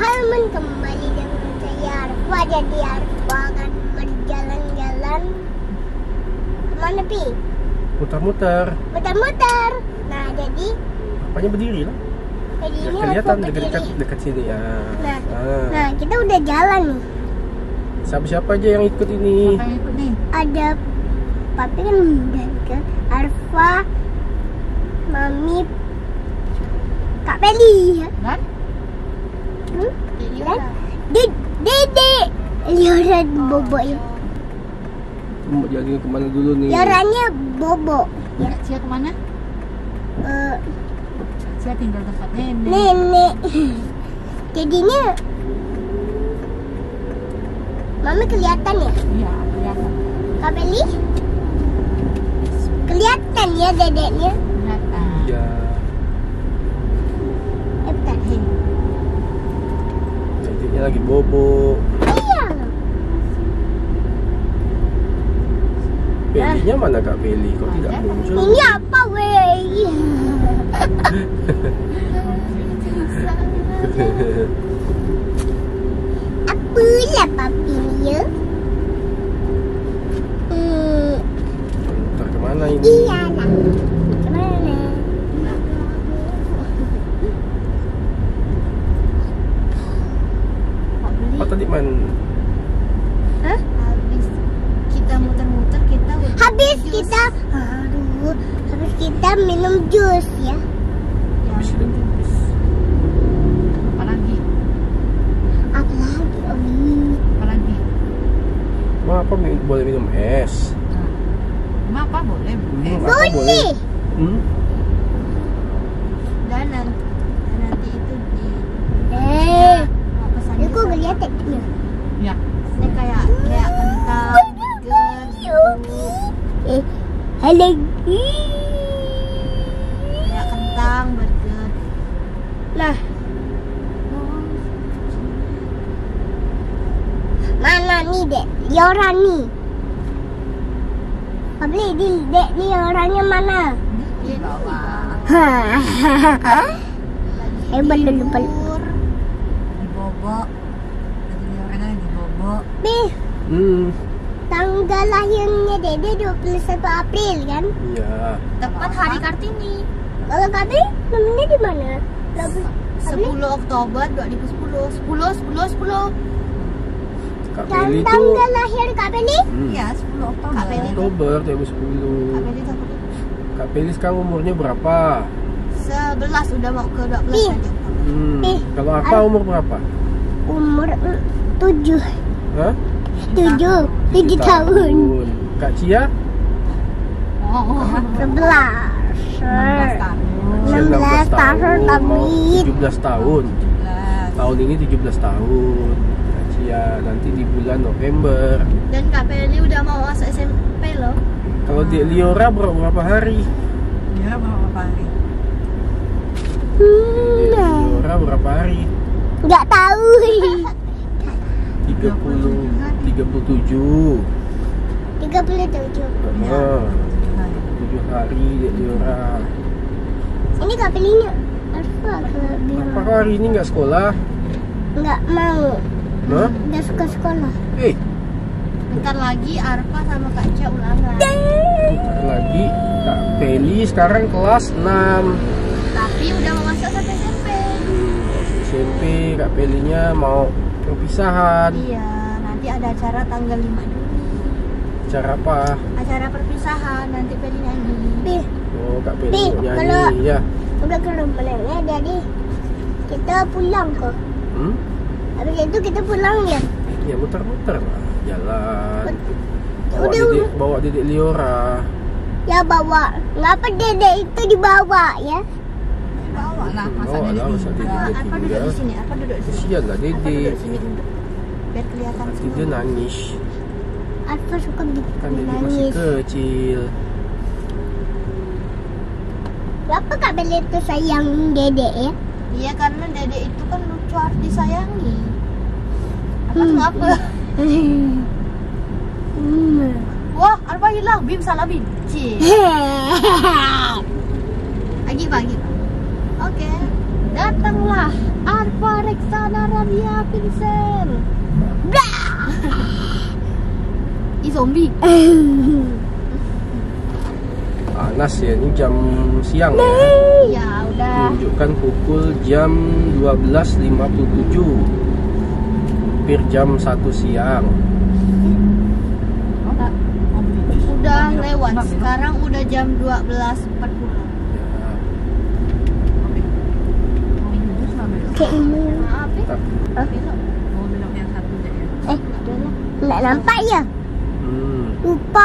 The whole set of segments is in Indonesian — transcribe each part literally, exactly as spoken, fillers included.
Halaman kembali dengan saya Arfa. Jadi Arfa akan berjalan-jalan kemana Pi? Muter-muter. Muter-muter. Nah jadi Apanya berdiri lah. jadi Ya, ini kelihatan Arfa dekat, dekat, berdiri. dekat sini ya. Nah, Ah. nah kita udah jalan nih. Siapa-siapa aja yang ikut ini? Siapa yang ikut nih? Ada papi kan dan ke Arfa, Mami, Kak Peli, Dan? hmm? Iya. dan Dede, Dede, Lioran Bobo ya. Mau jalan kemana dulu nih? Liorannya Bobo. Ya, Cia kemana? eh, Cia tinggal tempat nenek. nenek. Jadinya Mami kelihatan ya, Iya, kelihatan. Kak Peli? Kelihatan ya dedeknya. Kelihatan. Ya. Eh, bentar. Dedeknya lagi bobo. Iya. Pelinya mana Kak Peli? Kok tidak muncul? Ini apa weh? Apalah papi ya? Hmm, Muter kemana ini? iya lah. Kemana? Kok beli? Oh tadi man. Hah? Habis kita muter-muter kita udah Habis jus. kita, aduh, habis kita minum jus ya. Ya, Habis itu. jus. Apa lagi? Apa lagi Omi? Apa lagi? Mau apa mi- boleh minum es? Nah, emang apa boleh? Hmm, Eh, apa Boleh. Hmm? dan nanti, dan nanti itu di Eh, mau pesan aku jus apa? ngeliat ya. Ya, ini kayak kayak kentang, burger, gitu. Eh, halo. Kayak kentang, burger. Nah, mana nih dek? Liora nih. Pabli di dek Lioranya mana? Di bawah. Eh belum lupa. Di bobok. Tadi dia orang di bobok. Nih, Hmm. tanggal lahirnya Dede dua puluh satu April kan? Iya. Tepat hari Kartini. Kalau Kabli namanya di mana? sepuluh Oktober dua ribu sepuluh. sepuluh, sepuluh, sepuluh. Kak Dan Peli itu tanggal lahir Kabli? hmm. Iya, sepuluh Oktober. Kak Peli itu. Oktober dua ribu sepuluh. Kak Peli itu Kak Peli sekarang umurnya berapa? sebelas, udah mau ke dua belas Ih. aja. Hmm. Eh, Kalau apa umur berapa? Umur mm, tujuh, Hah? tujuh, tujuh tahun, Kak Cia? Oh, sebelas, enam belas tahun. enam belas tahun mau Kabli. tujuh belas tahun. tujuh belas. Tahun ini tujuh belas tahun. Kak Cia nanti di bulan November. Dan Kak Peli udah mau masuk S M P loh. Kalau di Liora berapa, berapa hari? Dia berapa hari? Di Hmm, Liora berapa hari? nggak tahu. tiga puluh, tiga puluh tujuh. Tiga puluh tujuh. Ah, tujuh hari di Liora. Ini Kabelinya Alfa ke Apa bilang kau hari ini nggak sekolah? nggak mau, Hah? nggak suka sekolah. Eh, Bentar lagi Arfa sama Kak Cia ulangan. bentar lagi Kak Peli sekarang kelas enam. Tapi udah mau masuk satu S M P. S M P Kak Pelinya mau perpisahan. Iya, nanti ada acara tanggal lima Juni. Cara apa? Acara perpisahan, nanti Peli nyanyi. Pi, Oh, Kak Peli Pi, mau nyanyi kalau- ya. udah ke rumahnya jadi kita pulang kok. Hmm? Habis itu kita pulang ya. Ya muter-muter lah, jalan. Bawa Udah, dedek, bawa dedek Liora. Ya bawa, ngapa Dede itu dibawa ya? Bawa lah, masa Bawa duduk lah, masa di dia Arfa tinggal. duduk di sini, Arfa duduk di sini. Kesian lah Arfa duduk dedek. di sini duduk. Biar kelihatan Nanti semua. dia nangis. Alfa suka bikin Kan dedek masih nangis. kecil. Kenapa Kak Beli itu sayang Dede ya? Iya, karena dedek itu kan lucu, harus disayangi. Apa Hmm. tuh apa? Hmm. Wah, Arfa hilang. Bim salah Bim. Cie. Lagi pagi. Oke. Datanglah Arfa Rexana Radia Pinsel. Ih, zombie. Panas ya, ini jam siang ya. Ya udah. Menunjukkan pukul jam dua belas lima puluh tujuh. Hampir jam satu siang. Udah lewat. Sekarang udah jam dua belas empat puluh. Kayak ini. Maaf ya. Tapi, Mau belok yang satunya ya. Eh, nggak nampak ya? hmm, Lupa.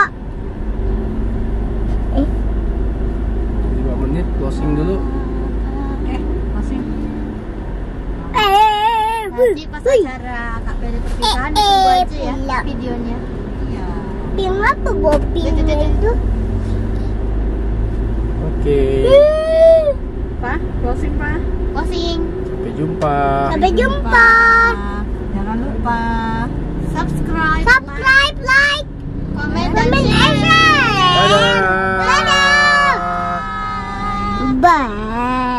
Eh, lima menit closing dulu. Eh, masih. eh, Nanti pas wih. acara Kak Peri perpisahan Eh, tunggu eh, aja ya pula. videonya. Iya. Ping apa boping itu? Oke, Pak, closing Pak. Closing. sampai jumpa. Sampai jumpa. Jangan lupa subscribe, Subscribe, like, komen, dan comment, and share. share. Dadah. Dadah. Bye.